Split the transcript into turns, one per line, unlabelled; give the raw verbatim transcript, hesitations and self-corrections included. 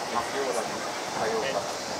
ますようだね。さようか。